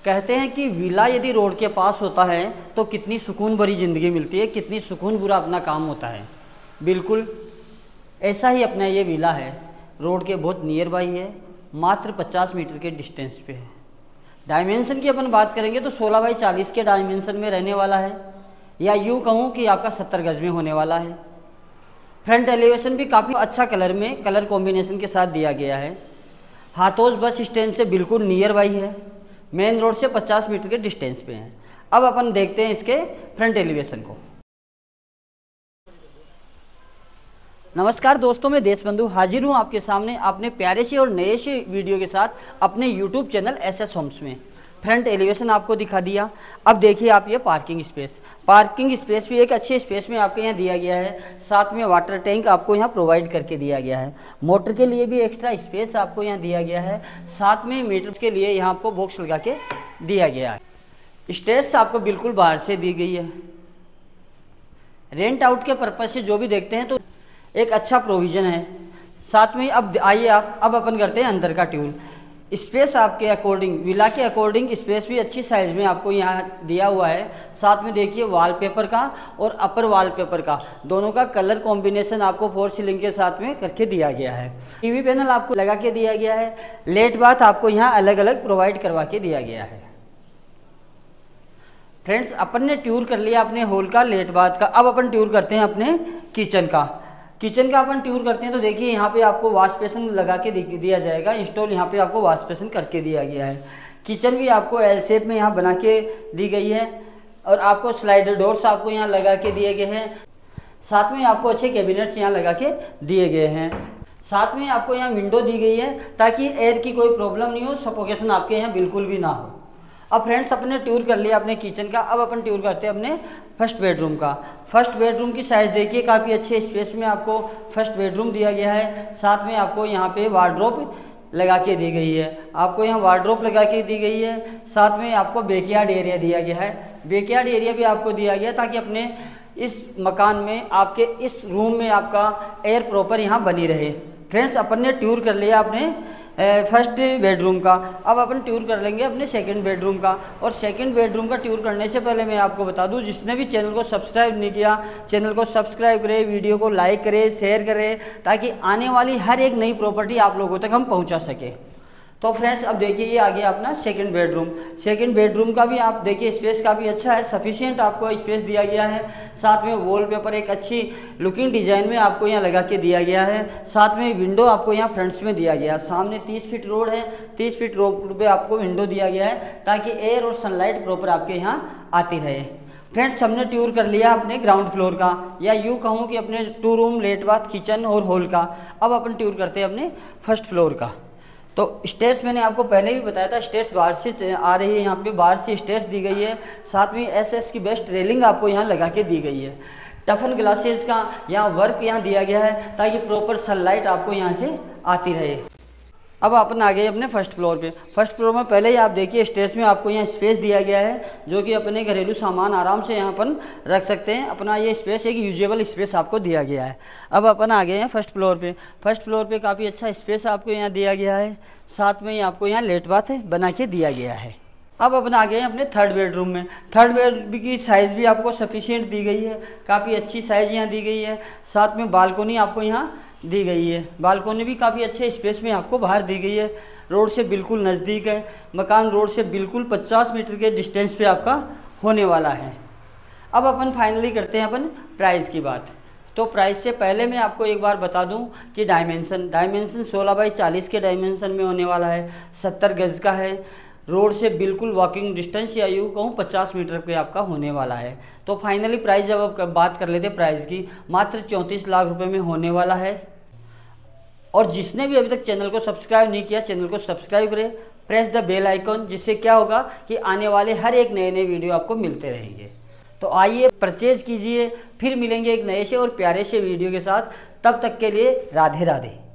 कहते हैं कि विला यदि रोड के पास होता है तो कितनी सुकून भरी ज़िंदगी मिलती है, कितनी सुकून भरा अपना काम होता है। बिल्कुल ऐसा ही अपना ये विला है, रोड के बहुत नियर बाई है, मात्र 50 मीटर के डिस्टेंस पे है। डायमेंशन की अपन बात करेंगे तो 16 बाई 40 के डायमेंशन में रहने वाला है, या यूँ कहूँ कि आपका 70 गज में होने वाला है। फ्रंट एलिवेशन भी काफ़ी अच्छा कलर में कलर कॉम्बिनेशन के साथ दिया गया है। हाथोस बस स्टैंड से बिल्कुल नियर बाई है, मेन रोड से 50 मीटर के डिस्टेंस पे है। अब अपन देखते हैं इसके फ्रंट एलिवेशन को। नमस्कार दोस्तों, मैं देशबंधु हाजिर हूँ आपके सामने अपने प्यारे से और नए से वीडियो के साथ अपने यूट्यूब चैनल एसएस होम्स में। फ्रंट एलिवेशन आपको दिखा दिया। अब देखिए आप ये पार्किंग स्पेस भी एक अच्छे स्पेस में आपके यहाँ दिया गया है। साथ में वाटर टैंक आपको यहाँ प्रोवाइड करके दिया गया है। मोटर के लिए भी एक्स्ट्रा स्पेस आपको यहाँ दिया गया है। साथ में मीटर के लिए यहाँ आपको बॉक्स लगा के दिया गया है। स्टेज आपको बिल्कुल बाहर से दी गई है। रेंट आउट के पर्पज से जो भी देखते हैं तो एक अच्छा प्रोविज़न है। साथ में अब आइए अब अपन करते हैं अंदर का टूर। स्पेस आपके अकॉर्डिंग, विला के अकॉर्डिंग स्पेस भी अच्छी साइज़ में आपको यहाँ दिया हुआ है। साथ में देखिए वॉलपेपर का और अपर वॉलपेपर का दोनों का कलर कॉम्बिनेशन आपको फोर सीलिंग के साथ में करके दिया गया है। टीवी पैनल आपको लगा के दिया गया है। लेट बाथ आपको यहाँ अलग अलग प्रोवाइड करवा के दिया गया है। फ्रेंड्स, अपन ने टूर कर लिया अपने हॉल का, लेट बाथ का। अब अपन टूर करते हैं अपने किचन का अपन टूर करते हैं तो देखिए यहाँ पे आपको वॉश बेसिन लगा के दिया जाएगा इंस्टॉल। यहाँ पे आपको वॉश बेसिन करके दिया गया है। किचन भी आपको एल शेप में यहाँ बना के दी गई है और आपको स्लाइडर डोर्स आपको यहाँ लगा के दिए गए हैं। साथ में आपको अच्छे कैबिनेट्स यहाँ लगा के दिए गए हैं। साथ में आपको यहाँ विंडो दी गई है ताकि एयर की कोई प्रॉब्लम नहीं हो, सफोकेशन आपके यहाँ बिल्कुल भी ना हो। अब फ्रेंड्स, अपने टूर कर लिया अपने किचन का। अब अपन टूर करते हैं अपने फर्स्ट बेडरूम का। फर्स्ट बेडरूम की साइज़ देखिए, काफ़ी अच्छे स्पेस में आपको फर्स्ट बेडरूम दिया गया है। साथ में आपको यहाँ पे वार्डरोब लगा के दी गई है। आपको यहाँ वार्डरोब लगा के दी गई है। साथ में आपको बैकयार्ड एरिया दिया गया है। बैकयार्ड एरिया भी आपको दिया गया ताकि अपने इस मकान में, आपके इस रूम में आपका एयर प्रॉपर यहाँ बनी रहे। फ्रेंड्स, अपन ने टूर कर लिया अपने फर्स्ट बेडरूम का। अब अपन टूर कर लेंगे अपने सेकंड बेडरूम का। और सेकंड बेडरूम का टूर करने से पहले मैं आपको बता दूं, जिसने भी चैनल को सब्सक्राइब नहीं किया, चैनल को सब्सक्राइब करें, वीडियो को लाइक करें, शेयर करें, ताकि आने वाली हर एक नई प्रॉपर्टी आप लोगों तक हम पहुंचा सकें। तो फ्रेंड्स, अब देखिए ये आ गया अपना सेकंड बेडरूम। सेकंड बेडरूम का भी आप देखिए स्पेस काफ़ी अच्छा है, सफिशिएंट आपको स्पेस दिया गया है। साथ में वॉलपेपर एक अच्छी लुकिंग डिज़ाइन में आपको यहाँ लगा के दिया गया है। साथ में विंडो आपको यहाँ फ्रंट्स में दिया गया है। सामने 30 फीट रोड है, 30 फीट रोड पे आपको विंडो दिया गया है ताकि एयर और सनलाइट प्रॉपर आपके यहाँ आती रहे। फ्रेंड्स, हमने टूर कर लिया अपने ग्राउंड फ्लोर का, या यूँ कहूँ कि अपने 2 रूम, लेट बाथ, किचन और हॉल का। अब अपन टूर करते हैं अपने फर्स्ट फ्लोर का। तो स्टेयर्स मैंने आपको पहले भी बताया था, स्टेयर्स बाहर से आ रही है। यहाँ पे बाहर से स्टेयर्स दी गई है। साथ में एसएस की बेस्ट रेलिंग आपको यहाँ लगा के दी गई है। टफन ग्लासेस का यहाँ वर्क यहाँ दिया गया है ताकि प्रॉपर सनलाइट आपको यहाँ से आती रहे। अब अपन आ गए अपने फर्स्ट फ्लोर पे। फर्स्ट फ्लोर में पहले ही आप देखिए स्टेयर्स में आपको यहाँ स्पेस दिया गया है, जो कि अपने घरेलू सामान आराम से यहाँ अपन रख सकते हैं। अपना ये स्पेस एक यूजेबल स्पेस आपको दिया गया है। अब अपन आ गए हैं फर्स्ट फ्लोर पे। फर्स्ट फ्लोर पे काफ़ी अच्छा स्पेस आपको यहाँ दिया गया है। साथ में आपको यहाँ लेट बाथ बना के दिया गया है। अब अपन आ गए हैं अपने थर्ड बेडरूम में। थर्ड बेडरूम की साइज़ भी आपको सफिशिएंट दी गई है, काफ़ी अच्छी साइज़ यहाँ दी गई है। साथ में बालकोनी आपको यहाँ दी गई है। बालकोनी भी काफ़ी अच्छे स्पेस में आपको बाहर दी गई है। रोड से बिल्कुल नज़दीक है मकान, रोड से बिल्कुल 50 मीटर के डिस्टेंस पे आपका होने वाला है। अब अपन फाइनली करते हैं अपन प्राइस की बात। तो प्राइस से पहले मैं आपको एक बार बता दूं कि डायमेंशन 16 बाई 40 के डायमेंशन में होने वाला है। 70 गज का है। रोड से बिल्कुल वॉकिंग डिस्टेंस, या यूँ कहूँ 50 मीटर पे आपका होने वाला है। तो फाइनली प्राइस जब आप बात कर लेते प्राइस की, मात्र 34 लाख रुपए में होने वाला है। और जिसने भी अभी तक चैनल को सब्सक्राइब नहीं किया, चैनल को सब्सक्राइब करें, प्रेस द बेल आइकॉन, जिससे क्या होगा कि आने वाले हर एक नए वीडियो आपको मिलते रहेंगे। तो आइए परचेज कीजिए। फिर मिलेंगे एक नए से और प्यारे से वीडियो के साथ। तब तक के लिए राधे राधे।